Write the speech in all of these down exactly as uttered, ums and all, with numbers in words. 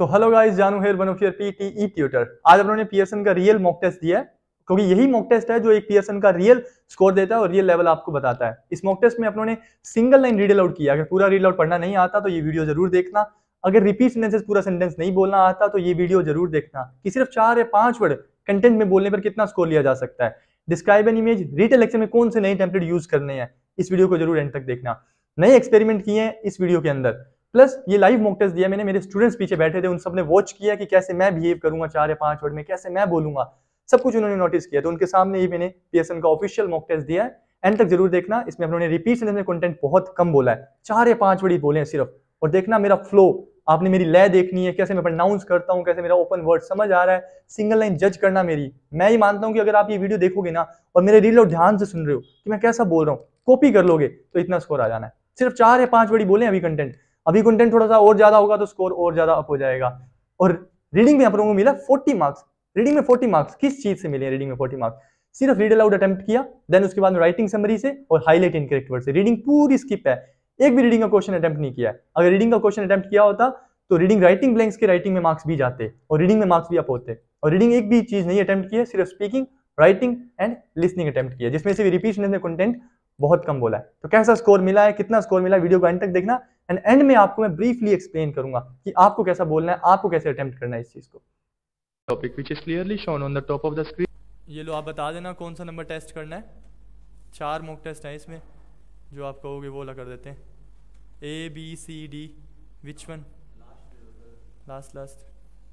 So hello guys, Janu here, one of your PTE tutor. आज हम लोगों ने पियर्सन का रियल मॉक टेस्ट दिया है, क्योंकि यही मॉक टेस्ट है जो एक पियर्सन का रियल स्कोर देता है और रियल लेवल आपको बताता है। इस मॉक टेस्ट में आप लोगों ने सिंगल लाइन रीड आउट किया। अगर पूरा रीड आउट पढ़ना नहीं आता तो ये वीडियो जरूर देखना। अगर रिपीट सेंटेंसेस पूरा सेंटेंस नहीं बोलना आता तो ये वीडियो जरूर देखना कि सिर्फ चार या पांच वर्ड कंटेंट में बोलने पर कितना स्कोर लिया जा सकता है। Describe an image, read lecture में कौन से नए टेम्पलेट यूज करने हैं, इस वीडियो को जरूर एंड तक देखना। नए एक्सपेरिमेंट किए हैं इस वीडियो के अंदर, प्लस ये लाइव मॉक टेस्ट दिया मैंने। मेरे स्टूडेंट्स पीछे बैठे थे, उन सब ने वॉच किया कि कैसे मैं बिहेव करूंगा चार या पांच वर्ड में, कैसे मैं बोलूंगा, सब कुछ उन्होंने नोटिस किया। तो उनके सामने ही मैंने पियर्सन का ऑफिशियल मॉक टेस्ट दिया है। एंड तक जरूर देखना। इसमें हम लोगों ने रिपीट सेंटेंस में कंटेंट बहुत कम बोला है, चार या पांच वर्ड ही बोले हैं सिर्फ। और देखना मेरा फ्लो, आपने मेरी लय देखनी है, कैसे मैं प्रोनाउंस करता हूँ, कैसे मेरा ओपन वर्ड समझ आ रहा है। सिंगल लाइन जज करना मेरी। मैं ही मानता हूँ कि अगर आप ये वीडियो देखोगे ना और मेरे रील और ध्यान से सुन रहे हो कि मैं कैसा बोल रहा हूँ, कॉपी कर लोगे तो इतना स्कोर आ जाना है। सिर्फ चार या पांच वर्ड ही बोले अभी कंटेंट। अभी कंटेंट थोड़ा सा और ज्यादा होगा तो स्कोर और ज्यादा अप हो जाएगा। और रीडिंग में आप लोगों को मिला फोर्टी मार्क्स। रीडिंग में फोर्टी मार्क्स किस चीज से मिले? रीडिंग में फोर्टी मार्क्स सिर्फ रीड अलाउड अटेम्प्ट किया, देन उसके बाद में राइटिंग समरी से और हाईलाइट इनकरेक्ट वर्ड से। रीडिंग पूरी स्किप है, एक भी रीडिंग का क्वेश्चन अटेम्प्ट नहीं किया है। अगर रीडिंग का क्वेश्चन अटेम्प्ट किया होता तो रीडिंग राइटिंग ब्लैंक्स के राइटिंग में मार्क्स भी जाते और रीडिंग में मार्क्स भी अप होते। और रीडिंग एक भी चीज नहीं अटेम्प्ट की है, सिर्फ speaking, writing and listening attempt किया, जिसमें से रिपीट में कंटेंट बहुत कम बोला है। तो कैसा स्कोर मिला है, कितना स्कोर मिला है, वीडियो को एंड तक देखना। एंड एंड में आपको मैं ब्रीफली एक्सप्लेन करूंगा कि आपको कैसा बोलना है, आपको कैसे अटेम्प्ट करना है इस चीज को। topic which is clearly shown on the top of the screen. ये लो, आप बता देना कौन सा नंबर टेस्ट करना है। चार मॉक टेस्ट है इसमें, जो आप कहोगे वो वाला कर देते हैं। A B C D, which one? Last last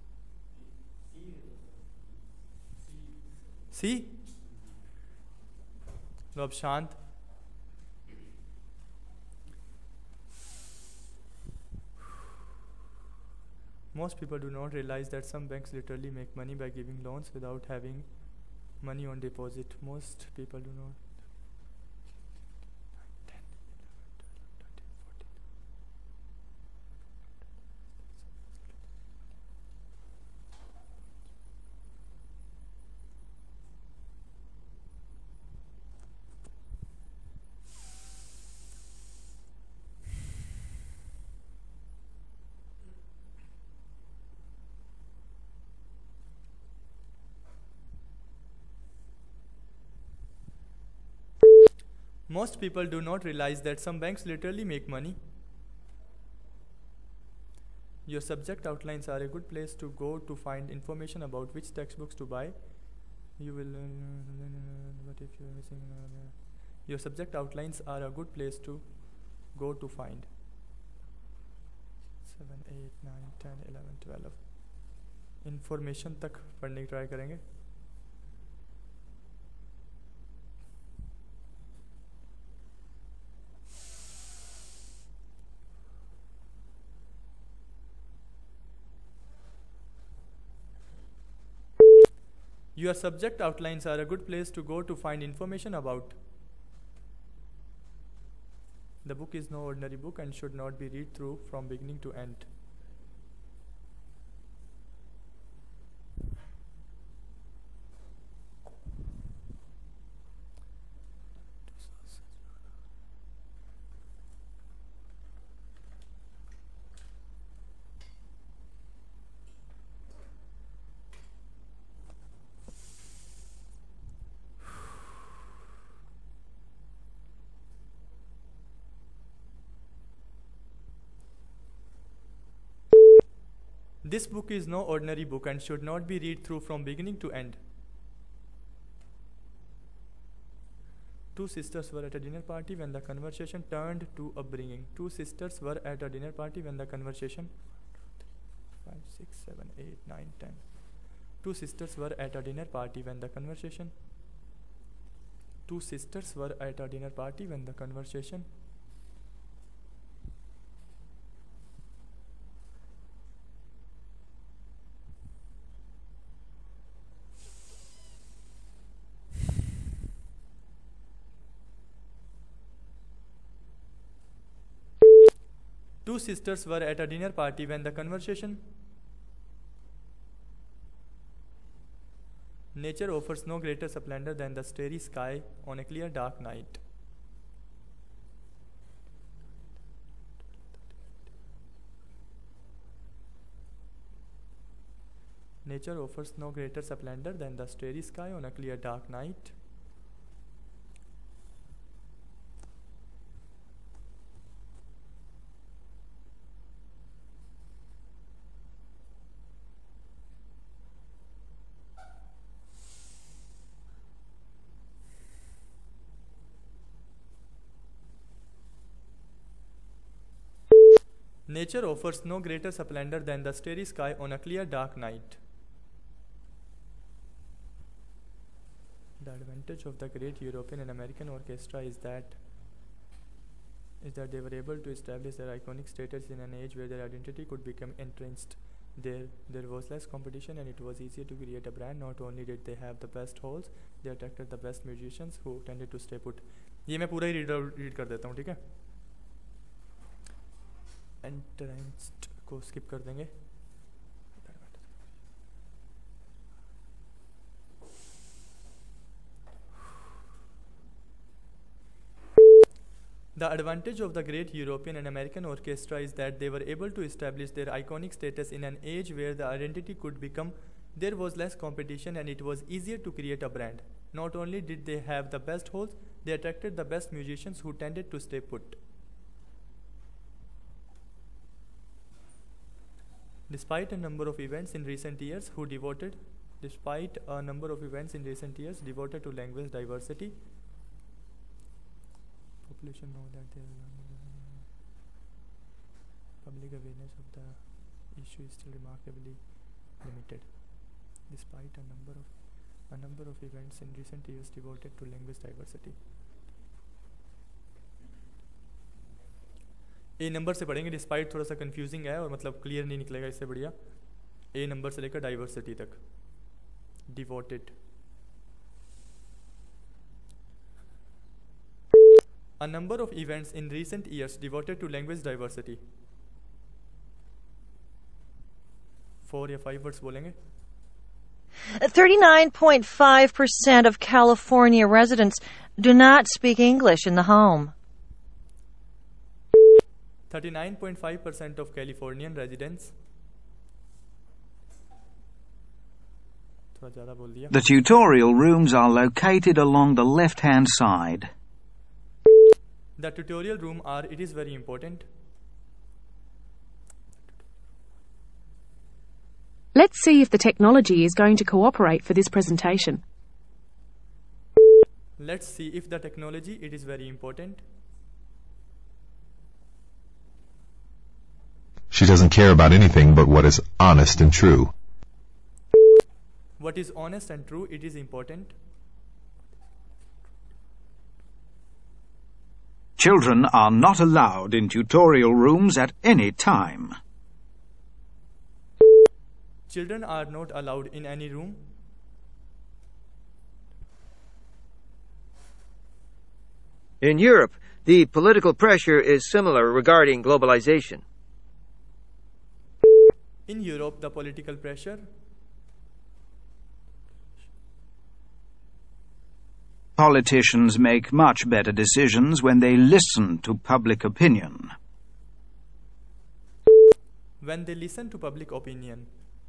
C. लो अब शांत। Most people do not realize that some banks literally make money by giving loans without having money on deposit. Most people do not. Most people do not realize that some banks literally make money. Your subject outlines are a good place to go to find information about which textbooks to buy. You will. What if you are missing? Your subject outlines are a good place to go to find. seven, eight, nine, ten, eleven, twelve. Information तक पढ़ने की try करेंगे। Your subject outlines are a good place to go to find information about. The book is no ordinary book and should not be read through from beginning to end. This book is no ordinary book and should not be read through from beginning to end. Two sisters were at a dinner party when the conversation turned to upbringing. Two sisters were at a dinner party when the conversation five, six, seven, eight, nine, ten. Two sisters were at a dinner party when the conversation Two sisters were at a dinner party when the conversation Two sisters were at a dinner party when the conversation Nature offers no greater splendor than the starry sky on a clear dark night. Nature offers no greater splendor than the starry sky on a clear dark night. Nature offers no greater splendor than the starry sky on a clear dark night. The advantage of the great European and American orchestra is that is that they were able to establish their iconic status in an age where their identity could become entrenched. There, there was less competition and it was easier to create a brand. Not only did they have the best halls, they attracted the best musicians who tended to stay put. ये मैं पूरा ही read read कर देता हूँ, ठीक है? Entrenched को skip कर देंगे. The advantage of the great European and American orchestra is that they were able to establish their iconic status in an age where the identity could become, there was less competition and it was easier to create a brand. Not only did they have the best halls, they attracted the best musicians who tended to stay put. Despite a number of events in recent years who devoted, despite a number of events in recent years devoted to language diversity, population know that there public awareness of the issue is still remarkably limited. Despite a number of a number of events in recent years devoted to language diversity. A number से पढ़ेंगे, despite थोड़ा सा confusing है और मतलब clear नहीं निकलेगा, इससे बढ़िया ए नंबर से लेकर डाइवर्सिटी तक. Devoted, a number of events in recent years devoted to language diversity. Four या फाइव वर्ड्स बोलेंगे. thirty-nine point five percent of California residents do not speak English in the home. thirty-nine point five percent of Californian residents. थोड़ा ज़्यादा बोल दिया. The tutorial rooms are located along the left-hand side. The tutorial room are, it is very important. Let's see if the technology is going to cooperate for this presentation. Let's see if the technology, it is very important. She doesn't care about anything but what is honest and true. What is honest and true, it is important. Children are not allowed in tutorial rooms at any time. Children are not allowed in any room. In Europe, the political pressure is similar regarding globalization. In Europe, the political pressure. Politicians make much better decisions when they listen to public opinion. When they listen to public opinion.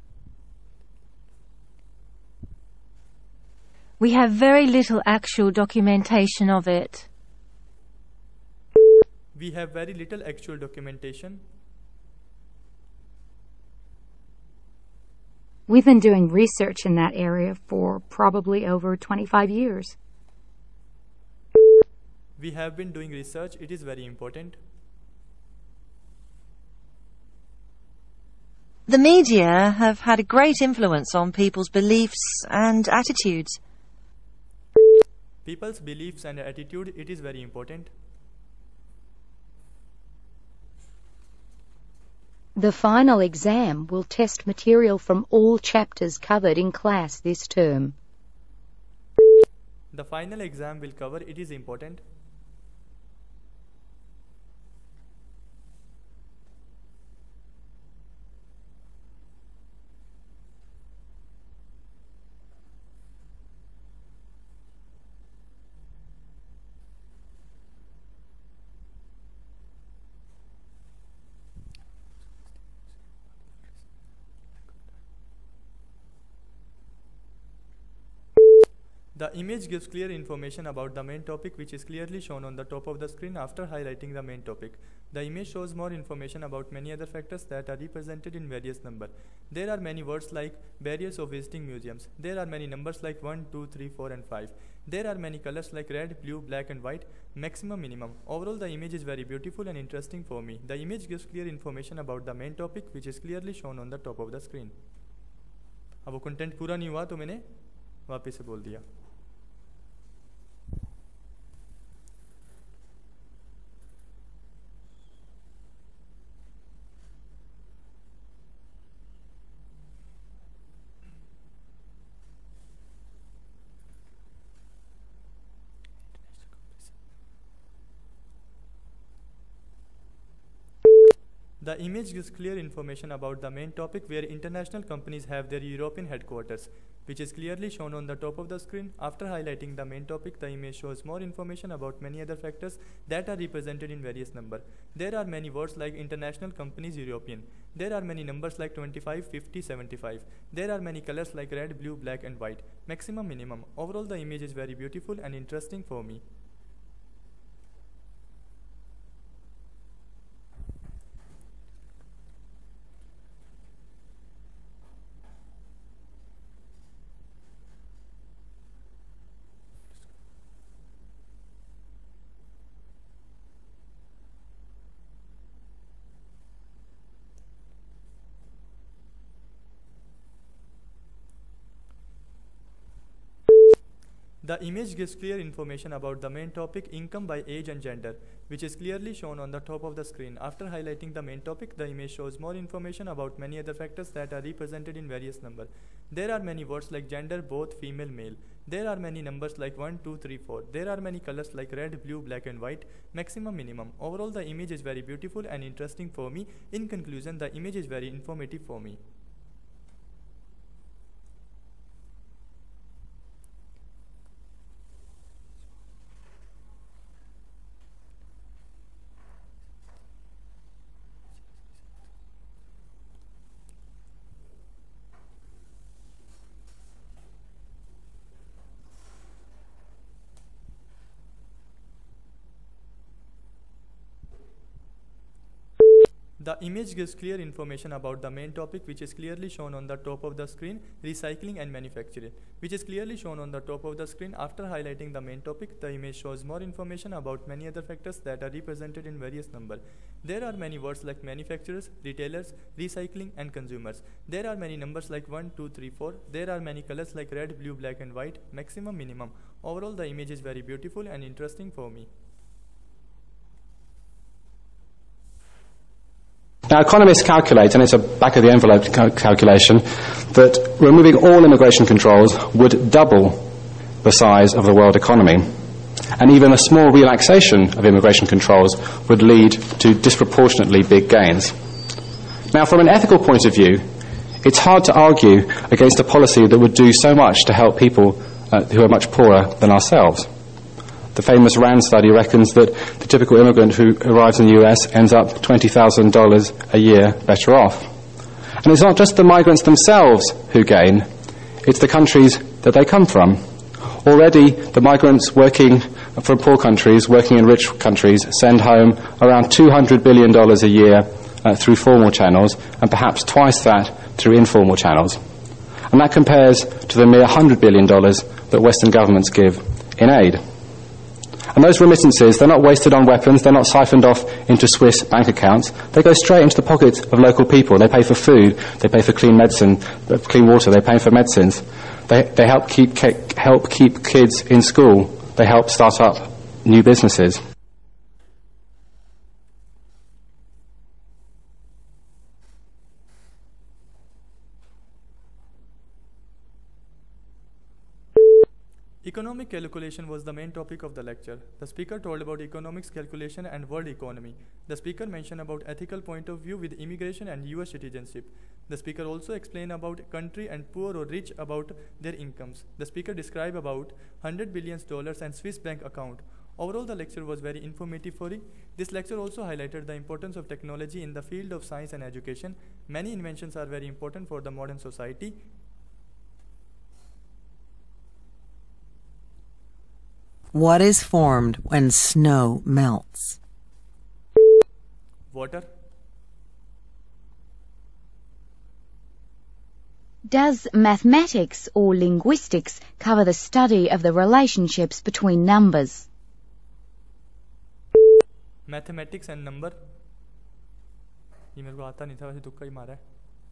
We have very little actual documentation of it. We have very little actual documentation. We've been doing research in that area for probably over twenty-five years. We have been doing research, it is very important. The media have had a great influence on people's beliefs and attitudes. People's beliefs and attitude, it is very important. The final exam will test material from all chapters covered in class this term. The final exam will cover, it is important. The image gives clear information about the main topic, which is clearly shown on the top of the screen after highlighting the main topic. The image shows more information about many other factors that are represented in various numbers. There are many words like barriers of visiting museums. There are many numbers like one, two, three, four, and five. There are many colors like red, blue, black, and white, maximum, minimum. Overall, the image is very beautiful and interesting for me. The image gives clear information about the main topic, which is clearly shown on the top of the screen. अब वो content पूरा नहीं हुआ तो मैंने वापस से बोल दिया. The image gives clear information about the main topic where international companies have their European headquarters, which is clearly shown on the top of the screen. After highlighting the main topic, the image shows more information about many other factors that are represented in various numbers. There are many words like international companies, European. There are many numbers like twenty-five, fifty, seventy-five. There are many colors like red, blue, black, and white, maximum, minimum. Overall, the image is very beautiful and interesting for me. The image gives clear information about the main topic, income by age and gender, which is clearly shown on the top of the screen. After highlighting the main topic, the image shows more information about many other factors that are represented in various numbers. There are many words like gender, both, female, male. There are many numbers like one, two, three, four. There are many colors like red, blue, black, and white, maximum, minimum. Overall, the image is very beautiful and interesting for me. In conclusion, the image is very informative for me. The image gives clear information about the main topic, which is clearly shown on the top of the screen, recycling and manufacturing, which is clearly shown on the top of the screen. After highlighting the main topic, the image shows more information about many other factors that are represented in various numbers. There are many words like manufacturers, retailers, recycling, and consumers. There are many numbers like one, two, three, four. There are many colors like red, blue, black, and white, maximum, minimum. Overall, the image is very beautiful and interesting for me. Now, economists calculate, and it's a back-of-the-envelope cal calculation, that removing all immigration controls would double the size of the world economy. And even a small relaxation of immigration controls would lead to disproportionately big gains. Now, from an ethical point of view, it's hard to argue against a policy that would do so much to help people uh, who are much poorer than ourselves. The famous RAND study reckons that the typical immigrant who arrives in the U S ends up twenty thousand dollars a year better off. And it's not just the migrants themselves who gain, it's the countries that they come from. Already, the migrants working from poor countries, working in rich countries, send home around two hundred billion dollars a year uh, through formal channels, and perhaps twice that through informal channels. And that compares to the mere one hundred billion dollars that Western governments give in aid. And those remittances, they're not wasted on weapons, they're not siphoned off into Swiss bank accounts, they go straight into the pockets of local people. They pay for food, they pay for clean medicine, clean water, they pay for medicines. They, they help keep, help keep kids in school, they help start up new businesses. Economic calculation was the main topic of the lecture. The speaker told about economics calculation and world economy. The speaker mentioned about ethical point of view with immigration and U S citizenship. The speaker also explained about country and poor or rich about their incomes. The speaker described about one hundred billion dollars and Swiss bank account. Overall, the lecture was very informative for me. This lecture also highlighted the importance of technology in the field of science and education. Many inventions are very important for the modern society. What is formed when snow melts? Water. Does mathematics or linguistics cover the study of the relationships between numbers? Mathematics and number. ये मेरे को आता नहीं था, वैसे तुक्का ही मारा है.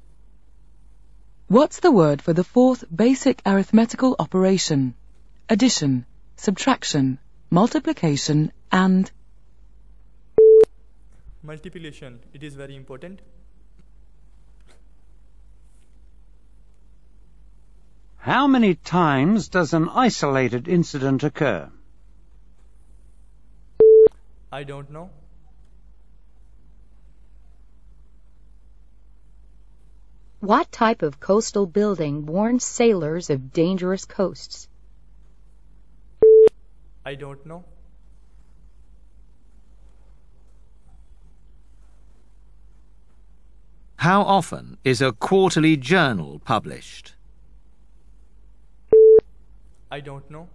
What's the word for the fourth basic arithmetical operation? Addition, subtraction, multiplication, and multiplication. It is very important. How many times does an isolated incident occur? I don't know. What type of coastal building warns sailors of dangerous coasts? I don't know. How often is a quarterly journal published? I don't know.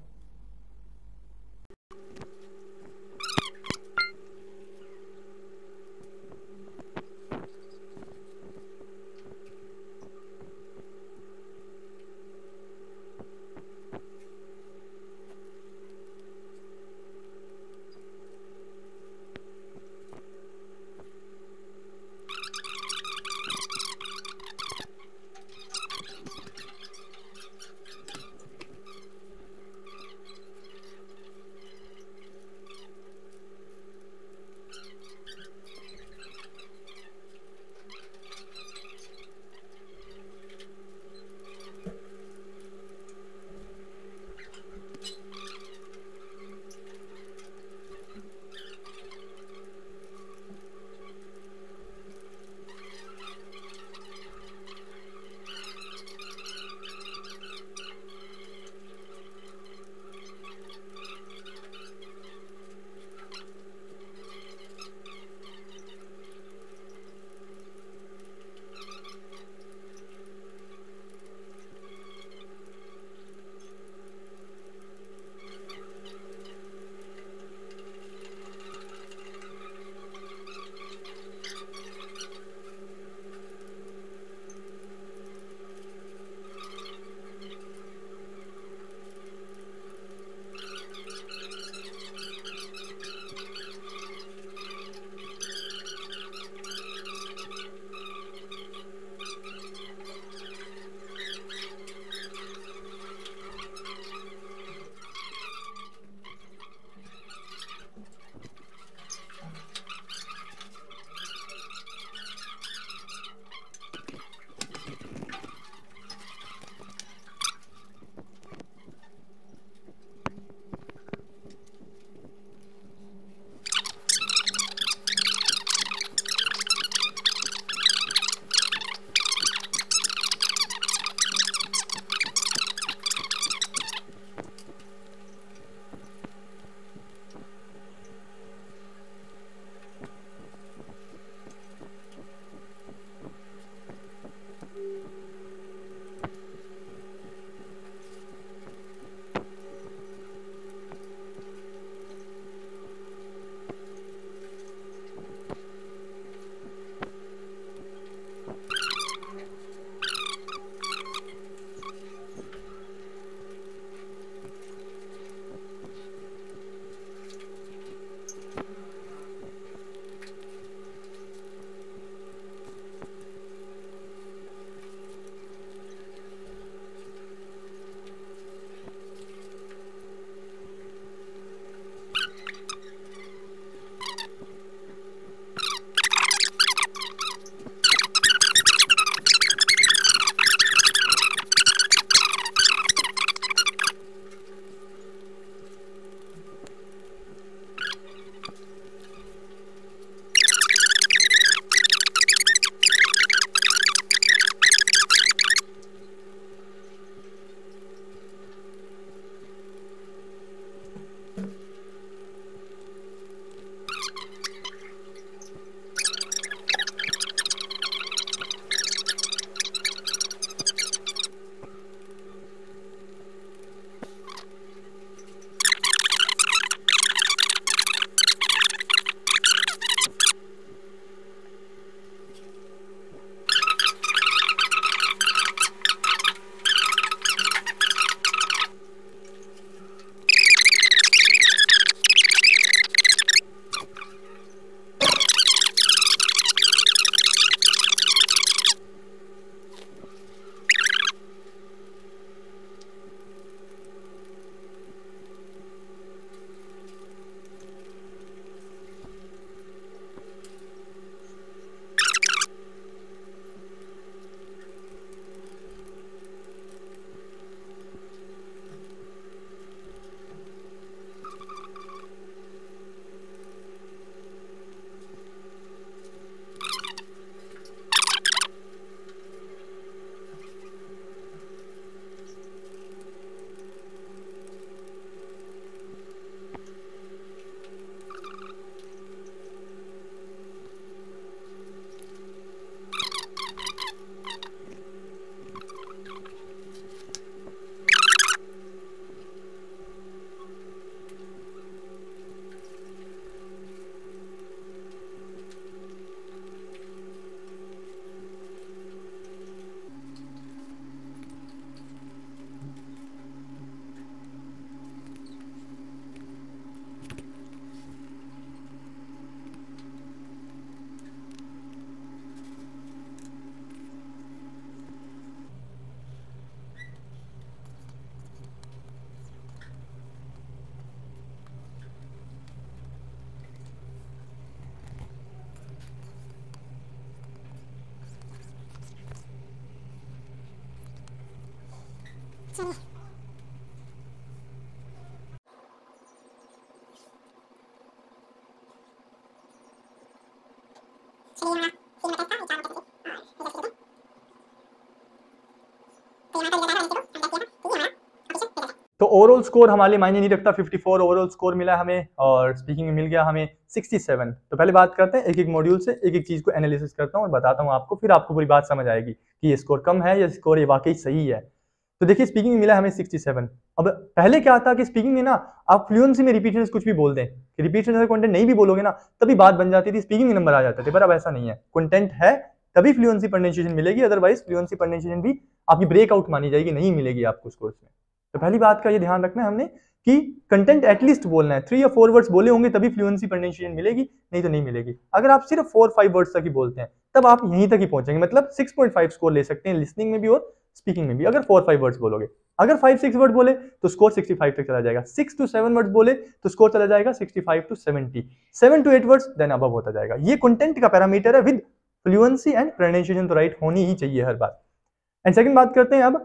तो overall score हमारे मायने नहीं रखता, चौवन overall score मिला हमें और speaking में मिल गया हमें सड़सठ। तो पहले बात करते हैं एक एक मॉड्यूल से, एक एक चीज को एनालिसिस करता हूं और बताता हूं आपको, फिर आपको पूरी बात समझ आएगी कि ये स्कोर कम है या स्कोर ये वाकई सही है। तो देखिए स्पीकिंग में मिला हमें सड़सठ। अब पहले क्या था कि स्पीकिंग में ना आप फ्लुएंसी में रिपीटेंस कुछ भी बोल दें, रिपीटेंस अगर कंटेंट नहीं भी बोलोगे ना तभी बात बन जाती थी, स्पीकिंग में नंबर आ जाते थे। पर अब ऐसा नहीं है, कंटेंट है तभी फ्लुएंसी प्रोनाउंसिएशन मिलेगी, अदरवाइज फ्लुएंसी प्रोनाउंसिएशन भी आपकी ब्रेकआउट मानी जाएगी, नहीं मिलेगी आपको उस कोर्स में। तो पहली बात का ये ध्यान रखना है हमने कि कंटेंट एटलीस्ट बोलना है, थ्री या फोर वर्ड्स बोले होंगे तभी फ्लुएंसी प्रोनाउंसिएशन मिलेगी, नहीं तो नहीं मिलेगी। अगर आप सिर्फ फोर फाइव वर्ड्स तक ही बोलते हैं तब आप यहीं तक ही पहुंचेंगे, मतलब सिक्स पॉइंट फाइव स्कोर ले सकते हैं लिसनिंग में भी और स्पीकिंग में भी, अगर फोर फाइव वर्ड्स बोलोगे। अगर फाइव सिक्स वर्ड बोले तो स्कोर सिक्सटी फाइव तक चला जाएगा, सिक्स टू सेवन वर्ड्स बोले तो स्कोर चला जाएगा sixty five to seventy, seven to eight words then above होता जाएगा। ये कंटेंट का पैरामीटर है विद फ्लुएंसी एंड प्रोनाउंसिएशन तो राइट होनी ही चाहिए हर बार। एंड सेकंड बात करते हैं अब,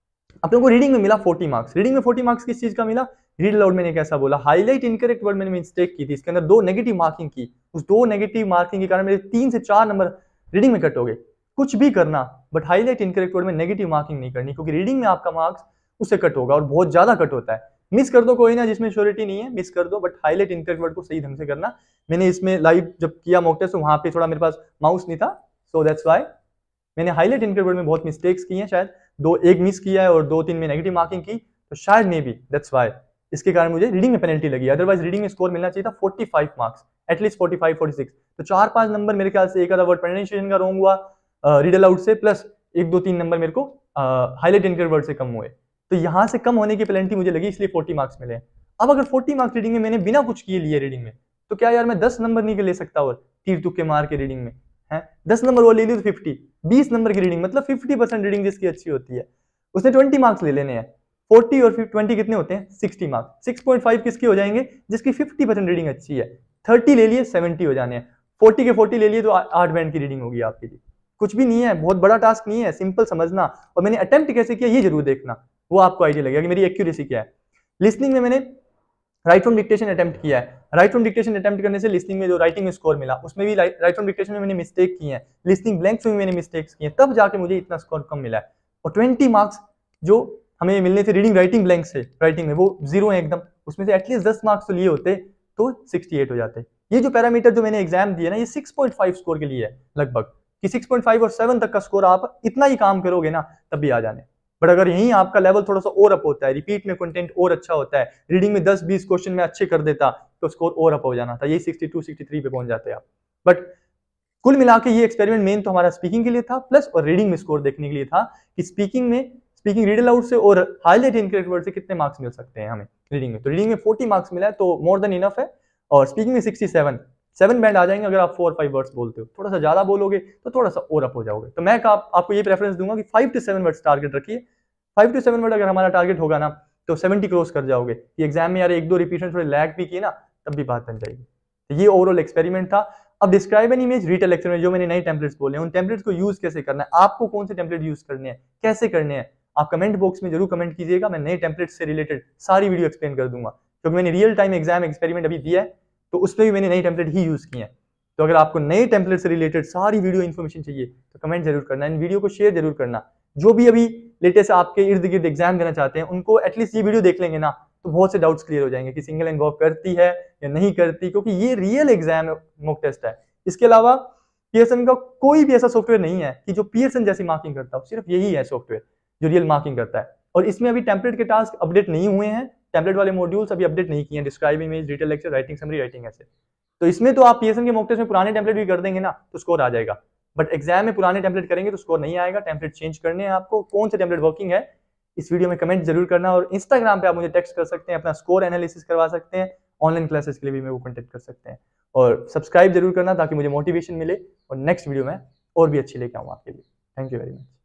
आप लोगों को रीडिंग में मिला फोर्टी मार्क्स। रीडिंग में फोर्टी मार्क्स किस चीज का मिला? रीड अलाउड मैंने कैसा बोला, हाईलाइट इनकरेक्ट वर्ड मैंने मिस्टेक की थी, इसके अंदर दो नेगेटिव मार्किंग की, उस दो नेगेटिव मार्किंग के कारण मेरे तीन से चार नंबर रीडिंग में कट हो गए। कुछ भी करना बट हाईलाइट इनकरेक्ट वर्ड में नेगेटिव मार्किंग नहीं करनी, क्योंकि रीडिंग में आपका मार्क्स उससे कट होगा और बहुत ज्यादा कट होता है। मिस कर दो कोई ना, जिसमें श्योरिटी नहीं है मिस कर दो, बट हाईलाइट इनकरेक्ट वर्ड को सही ढंग से करना। मैंने इसमें लाइव जब किया मॉक टेस्ट तो वहां पे थोड़ा मेरे पास माउस नहीं था, सो दैट्स व्हाई मैंने हाईलाइट इनकरेक्ट वर्ड में बहुत मिस्टेक्स की हैं, शायद दो एक मिस किया है और दो तीन में नेगेटिव मार्किंग की, तो शायद मे बी दैट्स व्हाई इसके कारण मुझे रीडिंग में पेनल्टी लगी। अदरवाइज रीडिंग में स्कोर मिलना चाहिए था forty five marks, at least forty five forty six. तो चार पांच नंबर मेरे ख्याल से एक आधा वर्ड प्रोनाउंसिएशन का रॉन्ग हुआ रीड अलाउड से, प्लस एक दो तीन नंबर मेरे को हाईलाइट इनकरेक्ट वर्ड से कम हुए, तो यहां से कम होने की पेनल्टी मुझे लगी, इसलिए फोर्टी मार्क्स मिले। अब अगर फोर्टी मार्क्स रीडिंग में मैंने बिना कुछ किए लिए रीडिंग में, तो क्या यार मैं दस नंबर नहीं ले सकता और तीर तुक्के मार के रीडिंग में है, दस नंबर वो ले ली तो फिफ्टी, बीस नंबर की रीडिंग, मतलब फिफ्टी परसेंट रीडिंग जिसकी अच्छी होती है उसने ट्वेंटी मार्क्स ले लेने हैं। फोर्टी और ट्वेंटी कितने होते हैं? Sixty marks. Six point five किसके हो जाएंगे? जिसकी फिफ्टी परसेंट रीडिंग अच्छी है। थर्टी ले लिए सेवेंटी हो जाने हैं, फोर्टी के फोर्टी ले लिए तो आठ बैंड की रीडिंग होगी आपके लिए। कुछ भी नहीं है, बहुत बड़ा टास्क नहीं है, सिंपल समझना। और मैंने अटेम्प्ट कैसे किया ये जरूर देखना, वो आपको आइडिया लगेगा कि मेरी एक्यूरेसी क्या है। लिसनिंग में मैंने राइट फ्रॉम डिक्टेशन अटेम्प्ट किया है, राइट फ्रॉम डिक्टेशन अटेम्प्ट करने से लिसनिंग में जो राइटिंग में स्कोर मिला उसमें भी राइट फ्रॉम डिक्टेशन में मैंने मिस्टेक की है, लिसनिंग ब्लैंक्स में मैंने मिस्टेक्स की हैं, तब जाके मुझे इतना स्कोर कम मिला है। और ट्वेंटी मार्क्स जो हमें मिलने थे रीडिंग राइटिंग ब्लैंक से राइटिंग में, वो जीरो है एकदम, उसमें से एटलीस्ट दस मार्क्स तो लिए होते तो सिक्सटी एट हो जाते। ये जो पैरामीटर जो मैंने एग्जाम दिया ना, ये सिक्स पॉइंट फाइव स्कोर के लिए है लगभग, कि सिक्स पॉइंट फाइव और सेवन तक का स्कोर आप इतना ही काम करोगे ना तब भी आ जाने। बट अगर यहीं आपका लेवल थोड़ा सा और अप होता है, रिपीट में कंटेंट और अच्छा होता है, रीडिंग में दस बीस क्वेश्चन में अच्छे कर देता तो स्कोर और अप हो जाना था, यही सिक्सटी टू सिक्सटी थ्री पे पहुंच जाते आप। बट कुल मिला के ये एक्सपेरिमेंट मेन तो हमारा स्पीकिंग के लिए था, प्लस और रीडिंग में स्कोर देखने के लिए था कि स्पीकिंग में स्पीकिंग रीड अलाउड से और हाईलाइट इनकरेक्ट वर्ड से कितने मार्क्स मिल सकते हैं हमें रीडिंग में। तो रीडिंग में फोर्टी मार्क्स मिला है तो मोर देन इनफ है, और स्पीकिंग में सिक्सटी सेवन, सेवन बैंड आ जाएंगे अगर आप फोर फाइव वर्ड्स बोलते हो। थोड़ा सा ज्यादा बोलोगे तो थोड़ा सा और अप हो जाओगे। तो मैं आप, आपको ये प्रेफरेंस दूंगा कि five to seven words target रखिए। फाइव टू सेवन वर्ड अगर हमारा टारगेट होगा ना तो सेवेंटी क्रॉस कर जाओगे। ये एग्जाम में यार एक दो रिपीशन थोड़े लैग भी किए ना तब भी बात बन जाएगी। तो ये ओवरऑल एक्सपेरिमेंट था। अब describe an image retell lecture में जो मैंने नए टेम्पलेट्स बोले, उन टेम्पलेट्स को यूज कैसे करना है, आपको कौन से टेम्पलेट यूज करने हैं, कैसे करने हैं, आप कमेंट बॉक्स में जरूर कमेंट कीजिएगा। मैं नए टेम्पलेट्स से रिलेटेड सारी वीडियो एक्सप्लेन कर दूंगा, क्योंकि मैंने रियल टाइम एग्जाम एक्सपेरिमेंट अभी दिया है तो उसमें भी मैंने नए टेम्पलेट ही यूज किए हैं। तो अगर आपको नए टेम्पलेट से रिलेटेड सारी वीडियो इन्फॉर्मेशन चाहिए तो कमेंट जरूर करना, इन वीडियो को शेयर जरूर करना। जो भी अभी लेटेस्ट आपके इर्द गिर्द एग्जाम देना चाहते हैं उनको एटलीस्ट ये वीडियो देख लेंगे ना तो बहुत से डाउट्स क्लियर हो जाएंगे कि सिंगल एंड वर्ब करती है या नहीं करती, क्योंकि ये रियल एग्जाम मॉक टेस्ट है। इसके अलावा पियर्सन का कोई भी ऐसा सॉफ्टवेयर नहीं है कि जो पियर्सन जैसी मार्किंग करता हो, सिर्फ यही है सॉफ्टवेयर जो रियल मार्किंग करता है। और इसमें अभी टेम्पलेट के टास्क अपडेट नहीं हुए हैं, टेम्पलेट वाले मॉड्यूल्स अभी अपडेट नहीं किए हैं, describe image, detail lecture, writing summary, writing ऐसे। तो इसमें तो आप पियर्सन के मॉक टेस्ट में पुराने टेम्पलेट भी कर देंगे ना तो स्कोर आ जाएगा, बट एग्जाम में पुराने टेम्पलेट करेंगे तो स्कोर नहीं आएगा। टेम्पलेट चेंज करने हैं आपको, कौन से टेम्पलेट वर्किंग है इस वीडियो में कमेंट जरूर करना। और इंस्टाग्राम पे आप मुझे टेक्स्ट कर सकते हैं, अपना स्कोर एनालिसिस करवा सकते हैं, ऑनलाइन क्लासेस के लिए भी मेरे को कॉन्टेक्ट कर सकते हैं। और सब्सक्राइब जरूर करना ताकि मुझे मोटिवेशन मिले और नेक्स्ट वीडियो में और भी अच्छी लेके आऊँ आपके लिए। Thank you very much.